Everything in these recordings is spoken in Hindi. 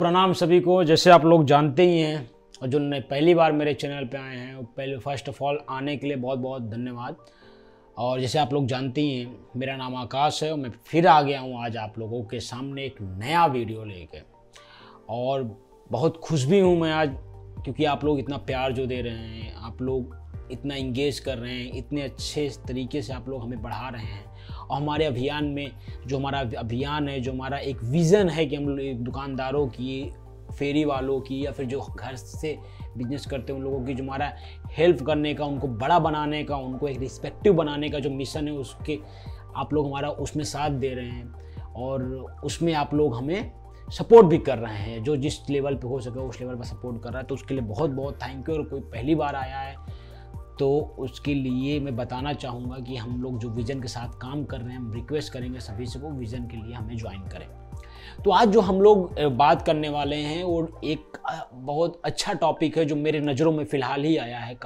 प्रणाम सभी को। जैसे आप लोग जानते ही हैं और जो पहली बार मेरे चैनल पे आए हैं, पहले फर्स्ट ऑफ ऑल आने के लिए बहुत बहुत धन्यवाद। और जैसे आप लोग जानते ही हैं, मेरा नाम आकाश है और मैं फिर आ गया हूँ आज आप लोगों के सामने एक नया वीडियो लेके। और बहुत खुश भी हूँ मैं आज, क्योंकि आप लोग इतना प्यार जो दे रहे हैं, आप लोग इतना इंगेज कर रहे हैं, इतने अच्छे तरीके से आप लोग हमें बढ़ा रहे हैं। और हमारे अभियान में जो हमारा अभियान है, जो हमारा एक विज़न है कि हम लोग दुकानदारों की, फेरी वालों की, या फिर जो घर से बिजनेस करते हैं उन लोगों की, जो हमारा हेल्प करने का, उनको बड़ा बनाने का, उनको एक रिस्पेक्टिव बनाने का जो मिशन है, उसके आप लोग हमारा उसमें साथ दे रहे हैं। और उसमें आप लोग हमें सपोर्ट भी कर रहे हैं, जो जिस लेवल पे हो सके उस लेवल पर सपोर्ट कर रहा है। तो उसके लिए बहुत बहुत थैंक यू। और कोई पहली बार आया है तो उसके लिए मैं बताना चाहूँगा कि हम लोग जो विज़न के साथ काम कर रहे हैं, हम रिक्वेस्ट करेंगे सभी से वो विज़न के लिए हमें ज्वाइन करें। तो आज जो हम लोग बात करने वाले हैं वो एक बहुत अच्छा टॉपिक है जो मेरे नज़रों में फ़िलहाल ही आया है,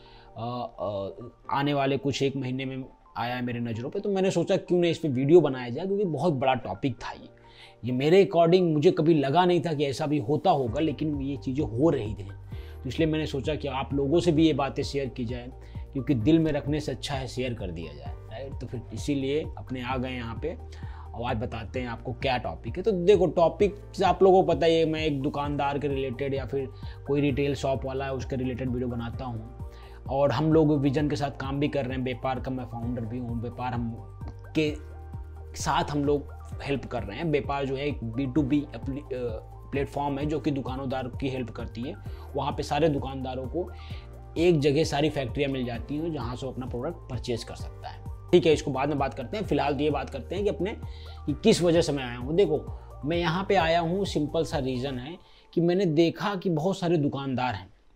आने वाले कुछ एक महीने में आया है मेरे नज़रों पे। तो मैंने सोचा क्यों नहीं इस पर वीडियो बनाया जाए, क्योंकि बहुत बड़ा टॉपिक था ये मेरे अकॉर्डिंग मुझे कभी लगा नहीं था कि ऐसा भी होता होगा, लेकिन ये चीज़ें हो रही थी। तो इसलिए मैंने सोचा कि आप लोगों से भी ये बातें शेयर की जाए, क्योंकि दिल में रखने से अच्छा है शेयर कर दिया जाए, राइट। तो फिर इसीलिए अपने आ गए यहाँ पे और आज बताते हैं आपको क्या टॉपिक है। तो देखो, टॉपिक आप लोगों को पता ही है, मैं एक दुकानदार के रिलेटेड या फिर कोई रिटेल शॉप वाला है उसके रिलेटेड वीडियो बनाता हूँ। और हम लोग विजन के साथ काम भी कर रहे हैं। व्यापार का मैं फाउंडर भी हूँ। व्यापार हम के साथ हम लोग हेल्प कर रहे हैं। व्यापार जो है एक B2B प्लेटफॉर्म है जो कि दुकानदार की हेल्प करती है। वहाँ पे सारे दुकानदारों को एक जगह सारी फैक्ट्रियाँ मिल जाती हैं जहाँ से वो अपना प्रोडक्ट परचेज कर सकता है। ठीक है, इसको बाद में बात करते हैं। फिलहाल तो ये बात करते हैं कि अपने किस वजह से मैं आया हूँ। देखो, मैं यहाँ पे आया हूँ, सिंपल सा रीज़न है कि मैंने देखा कि बहुत सारे दुकानदार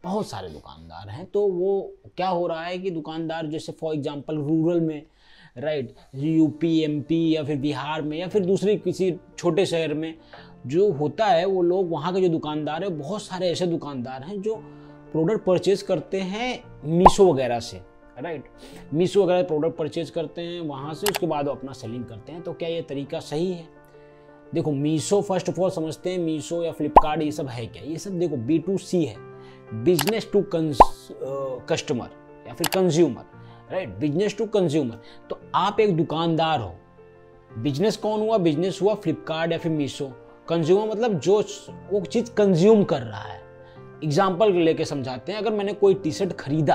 हैं। तो वो क्या हो रहा है कि दुकानदार जैसे फॉर एग्जांपल रूरल में, राइट, यूपी, MP या फिर बिहार में या फिर दूसरी किसी छोटे शहर में जो होता है, वो लोग वहाँ के जो दुकानदार है, बहुत सारे ऐसे दुकानदार हैं जो प्रोडक्ट परचेज करते हैं मीशो वगैरह से, राइट। मीशो वगैरह प्रोडक्ट परचेज करते हैं वहाँ से, उसके बाद वो अपना सेलिंग करते हैं। तो क्या ये तरीका सही है? देखो, मीशो फर्स्ट ऑफ ऑल समझते हैं, मीशो या फ्लिपकार्ट ये सब है क्या? ये सब देखो B2C है, बिजनेस टू कस्टमर या फिर consumer, right, business to consumer. तो आप एक दुकानदार हो, बिजनेस कौन हुआ? बिजनेस हुआ फ्लिपकार्ट या फिर मीशो। कंज्यूमर मतलब जो वो चीज़ कंज्यूम कर रहा है। एग्जाम्पल लेके समझाते हैं, अगर मैंने कोई टी-शर्ट खरीदा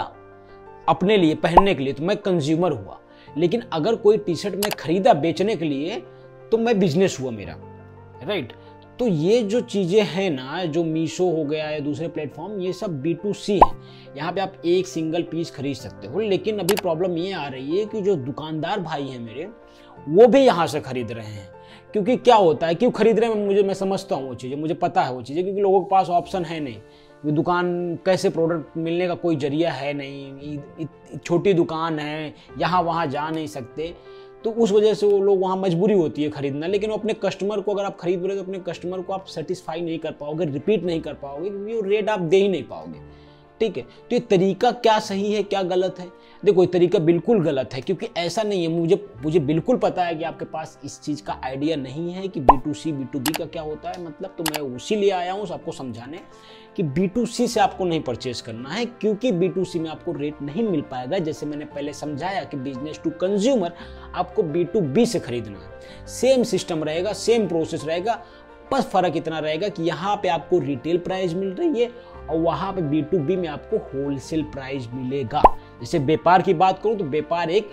अपने लिए पहनने के लिए तो मैं कंज्यूमर हुआ, लेकिन अगर कोई टी-शर्ट मैं खरीदा बेचने के लिए तो मैं बिजनेस हुआ मेरा, राइट। तो ये जो चीज़ें हैं ना, जो मीशो हो गया या दूसरे प्लेटफॉर्म, ये सब B2C है। यहाँ पे आप एक सिंगल पीस खरीद सकते हो। लेकिन अभी प्रॉब्लम ये आ रही है कि जो दुकानदार भाई हैं मेरे, वो भी यहाँ से खरीद रहे हैं। क्योंकि क्या होता है, क्यों खरीद रहे हैं मैं समझता हूँ वो चीज़ें, मुझे पता है वो चीज़ें, क्योंकि लोगों के पास ऑप्शन है नहीं। दुकान कैसे प्रोडक्ट मिलने का कोई जरिया है नहीं, छोटी दुकान है, यहाँ वहाँ जा नहीं सकते, तो उस वजह से वो लोग वहाँ मजबूरी होती है खरीदना। लेकिन वो अपने कस्टमर को, अगर आप खरीद रहे हो तो अपने कस्टमर को आप सेटिस्फाई नहीं कर पाओगे, रिपीट नहीं कर पाओगे, क्योंकि वो रेट आप दे ही नहीं पाओगे। ठीक है, तो ये तरीका क्या सही है क्या गलत है? देखो, ये तरीका बिल्कुल गलत है, क्योंकि ऐसा नहीं है, मुझे बिल्कुल पता है कि आपके पास इस चीज़ का आइडिया नहीं है कि B2C B2B का क्या होता है मतलब। तो मैं उसी लिए आया हूँ आपको समझाने कि B2C से आपको नहीं परचेज करना है, क्योंकि B2C में आपको रेट नहीं मिल पाएगा। जैसे मैंने पहले समझाया कि बिजनेस टू कंज्यूमर आपको B2B से खरीदना है, सेम सिस्टम रहेगा, सेम प्रोसेस रहेगा, बस फर्क इतना रहेगा कि यहाँ पे आपको रिटेल प्राइस मिल रही है और वहाँ पे B2B में आपको होलसेल प्राइस मिलेगा। जैसे व्यापार की बात करूँ तो व्यापार एक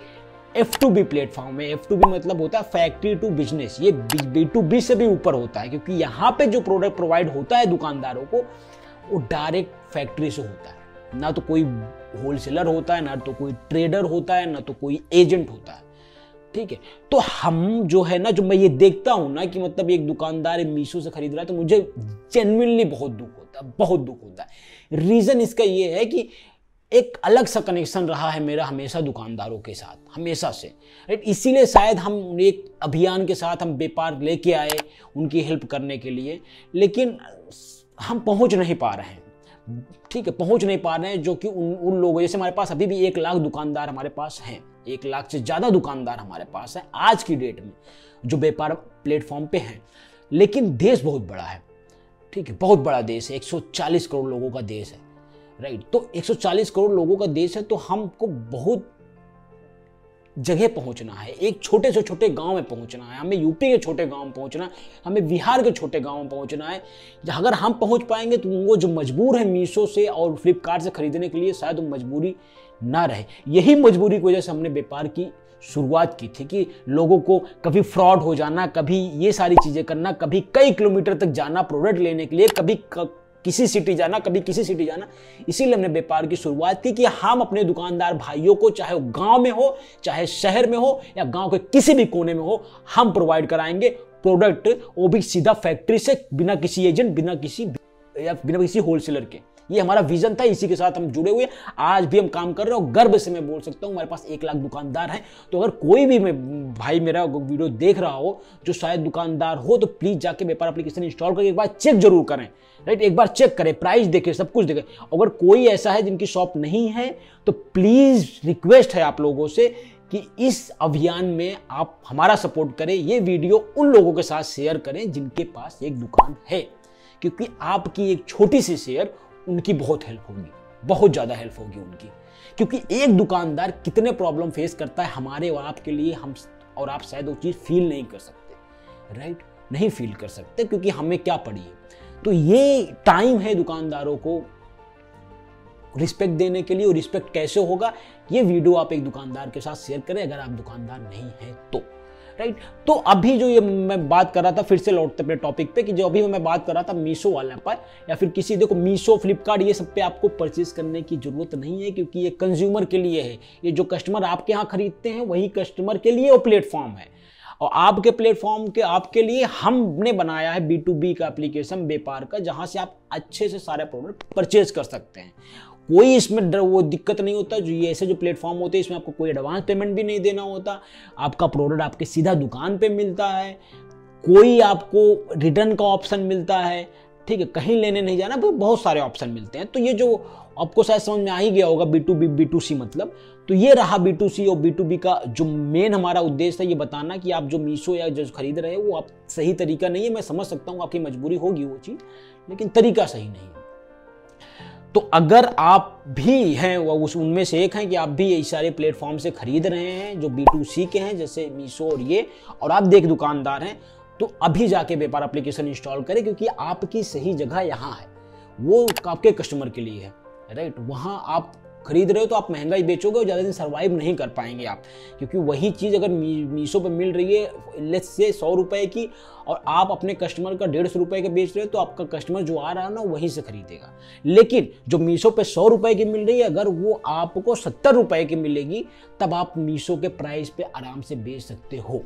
F2B प्लेटफॉर्म है। F2B मतलब होता है फैक्ट्री टू बिजनेस। ये B2B से भी ऊपर होता है, क्योंकि यहाँ पे जो प्रोडक्ट प्रोवाइड होता है दुकानदारों को, वो डायरेक्ट फैक्ट्री से होता है। ना तो कोई होलसेलर होता है, ना तो कोई ट्रेडर होता है, ना तो कोई एजेंट होता है। ठीक है, तो हम जो है ना, जो मैं ये देखता हूँ ना कि मतलब एक दुकानदार मीशो से खरीद रहा है, तो मुझे जेन्युइनली बहुत दुख होता है। रीज़न इसका ये है कि एक अलग सा कनेक्शन रहा है मेरा हमेशा दुकानदारों के साथ, हमेशा से, राइट। इसीलिए शायद हम एक अभियान के साथ हम व्यापार लेके आए उनकी हेल्प करने के लिए, लेकिन हम पहुंच नहीं पा रहे हैं। ठीक है, पहुंच नहीं पा रहे हैं, जो कि उन लोगों, जैसे हमारे पास अभी भी 1 लाख दुकानदार हमारे पास हैं, 1 लाख से ज़्यादा दुकानदार हमारे पास है आज की डेट में जो व्यापार प्लेटफॉर्म पे हैं। लेकिन देश बहुत बड़ा है, ठीक है, बहुत बड़ा देश है, 140 करोड़ लोगों का देश है, राइट। तो 140 करोड़ लोगों का देश है, तो हमको बहुत जगह पहुंचना है, एक छोटे से छोटे गांव में पहुंचना है, हमें यूपी के छोटे गांव में पहुंचना है, हमें बिहार के छोटे गांव में पहुंचना है। अगर हम पहुंच पाएंगे तो वो जो मजबूर है मीशो से और फ्लिपकार्ट से खरीदने के लिए, शायद वो मजबूरी ना रहे। यही मजबूरी की वजह से हमने व्यापार की शुरुआत की थी कि लोगों को कभी फ्रॉड हो जाना, कभी ये सारी चीज़ें करना, कभी कई किलोमीटर तक जाना प्रोडक्ट लेने के लिए, कभी किसी सिटी जाना, कभी किसी सिटी जाना। इसीलिए हमने व्यापार की शुरुआत की कि हम अपने दुकानदार भाइयों को, चाहे वो गांव में हो, चाहे शहर में हो, या गांव के किसी भी कोने में हो, हम प्रोवाइड कराएंगे प्रोडक्ट, वो भी सीधा फैक्ट्री से, बिना किसी एजेंट, बिना किसी होलसेलर के। ये हमारा विजन था, इसी के साथ हम जुड़े हुए। आज भी हम काम कर रहे हैं और गर्व से मैं बोल सकता हूँ हमारे पास 1 लाख दुकानदार हैं। तो अगर कोई भी भाई मेरा वीडियो देख रहा हो जो शायद दुकानदार हो, तो प्लीज जाके व्यापार एप्लीकेशन इंस्टॉल करके एक बार चेक जरूर करें, राइट। एक बार चेक करें, प्राइस देखें, सब कुछ देखें। अगर कोई ऐसा है जिनकी शॉप नहीं है, तो प्लीज रिक्वेस्ट है आप लोगों से कि इस अभियान में आप हमारा सपोर्ट करें। ये वीडियो उन लोगों के साथ शेयर करें जिनके पास एक दुकान है, क्योंकि आपकी एक छोटी सी शेयर उनकी बहुत हेल्प होगी, बहुत ज़्यादा हेल्प होगी उनकी। क्योंकि एक दुकानदार कितने प्रॉब्लम फेस करता है हमारे और आपके लिए, हम और आप शायद वो चीज़ फील नहीं कर सकते, राइट, नहीं फील कर सकते, क्योंकि हमें क्या पड़ी है। तो ये टाइम है दुकानदारों को रिस्पेक्ट देने के लिए। और रिस्पेक्ट कैसे होगा, ये वीडियो आप एक दुकानदार के साथ शेयर करें अगर आप दुकानदार नहीं है तो, राइट। तो अभी जो ये मैं बात कर रहा था, फिर से लौटते अपने टॉपिक पे, कि जो अभी मैं बात कर रहा था मीशो वाले पर, या फिर किसी, देखो मीशो, फ्लिपकार्ट, ये सब पे आपको परचेज करने की जरूरत नहीं है, क्योंकि ये कंज्यूमर के लिए है। ये जो कस्टमर आपके यहाँ खरीदते हैं वही कस्टमर के लिए वो प्लेटफॉर्म है। और आपके प्लेटफॉर्म के आपके लिए हमने बनाया है B2B का एप्लीकेशन व्यापार का, जहां से आप अच्छे से सारे प्रोडक्ट परचेज कर सकते हैं। कोई इसमें वो दिक्कत नहीं होता। जो ये ऐसे जो प्लेटफॉर्म होते हैं, इसमें आपको कोई एडवांस पेमेंट भी नहीं देना होता। आपका प्रोडक्ट आपके सीधा दुकान पे मिलता है, कोई आपको रिटर्न का ऑप्शन मिलता है, ठीक है, कहीं लेने नहीं जाना, बहुत सारे ऑप्शन मिलते हैं। तो ये जो आपको शायद समझ में आ ही गया होगा B2B B2C मतलब, तो ये रहा B2C और B2B का जो मेन हमारा उद्देश्य है, ये बताना कि आप जो मीशो या जो खरीद रहे हो वो आप सही तरीका नहीं है। मैं समझ सकता हूँ आपकी मजबूरी होगी वो चीज़, लेकिन तरीका सही नहीं है। तो अगर आप भी हैं उनमें से एक हैं कि आप भी ये सारे प्लेटफॉर्म से खरीद रहे हैं जो B2C के हैं, जैसे मीशो और ये, और आप देख दुकानदार हैं, तो अभी जाके व्यापार एप्लीकेशन इंस्टॉल करें, क्योंकि आपकी सही जगह यहाँ है, वो आपके कस्टमर के लिए है, राइट। वहाँ आप खरीद रहे हो तो आप महंगा ही बेचोगे और ज़्यादा दिन सर्वाइव नहीं कर पाएंगे आप, क्योंकि वही चीज़ अगर मीशो पे मिल रही है लेट्स से 100 रुपये की, और आप अपने कस्टमर का 150 रुपये के बेच रहे हो, तो आपका कस्टमर जो आ रहा है ना वहीं से खरीदेगा। लेकिन जो मीशो पे 100 रुपये की मिल रही है, अगर वो आपको 70 रुपये की मिलेगी, तब आप मीशो के प्राइस पे आराम से बेच सकते हो,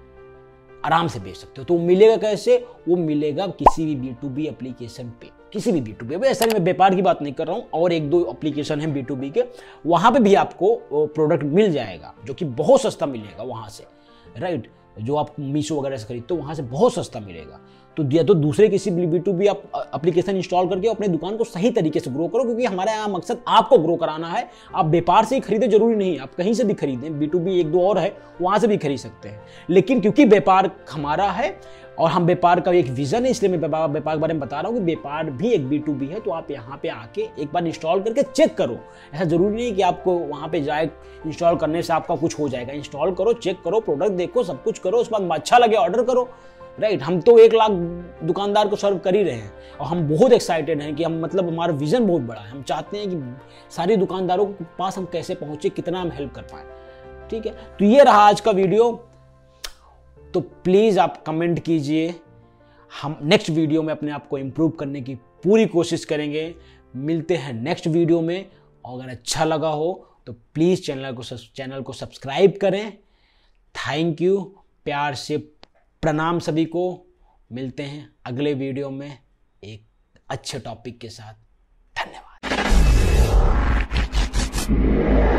आराम से बेच सकते हो। तो मिलेगा कैसे? वो मिलेगा किसी भी B2B एप्लीकेशन पे, किसी भी B2B। ऐसा नहीं, मैं व्यापार की बात नहीं कर रहा हूँ, और 1-2 एप्लीकेशन है B2B के, वहां पे भी आपको प्रोडक्ट मिल जाएगा जो कि बहुत सस्ता मिलेगा वहां से, राइट। जो आप मीशो वगैरह से खरीदते हो वहां से बहुत सस्ता मिलेगा। तो या तो दूसरे किसी B2B आप एप्लीकेशन इंस्टॉल करके अपने दुकान को सही तरीके से ग्रो करो, क्योंकि हमारा यहाँ मकसद आपको ग्रो कराना है। आप व्यापार से ही खरीदे जरूरी नहीं, आप कहीं से भी खरीदें, B2B 1-2 और है वहां से भी खरीद सकते हैं। लेकिन क्योंकि व्यापार हमारा है और हम व्यापार का एक विजन है, इसलिए मैं व्यापार के बारे में बता रहा हूँ कि व्यापार भी एक B2B है। तो आप यहाँ पे आके एक बार इंस्टॉल करके चेक करो। ऐसा जरूरी नहीं कि आपको वहाँ पे जाए इंस्टॉल करने से आपका कुछ हो जाएगा। इंस्टॉल करो, चेक करो, प्रोडक्ट देखो, सब कुछ करो, उसके बाद अच्छा लगे ऑर्डर करो, राइट। हम तो 1 लाख दुकानदार को सर्व कर ही रहे हैं और हम बहुत एक्साइटेड हैं कि हम, मतलब हमारा विजन बहुत बड़ा है। हम चाहते हैं कि सारी दुकानदारों के पास हम कैसे पहुंचे, कितना हम हेल्प कर पाए, ठीक है। तो ये रहा आज का वीडियो। तो प्लीज आप कमेंट कीजिए, हम नेक्स्ट वीडियो में अपने आप को इम्प्रूव करने की पूरी कोशिश करेंगे। मिलते हैं नेक्स्ट वीडियो में, और अगर अच्छा लगा हो तो प्लीज चैनल को सब्सक्राइब करें। थैंक यू, प्यार से प्रणाम सभी को। मिलते हैं अगले वीडियो में एक अच्छे टॉपिक के साथ। धन्यवाद।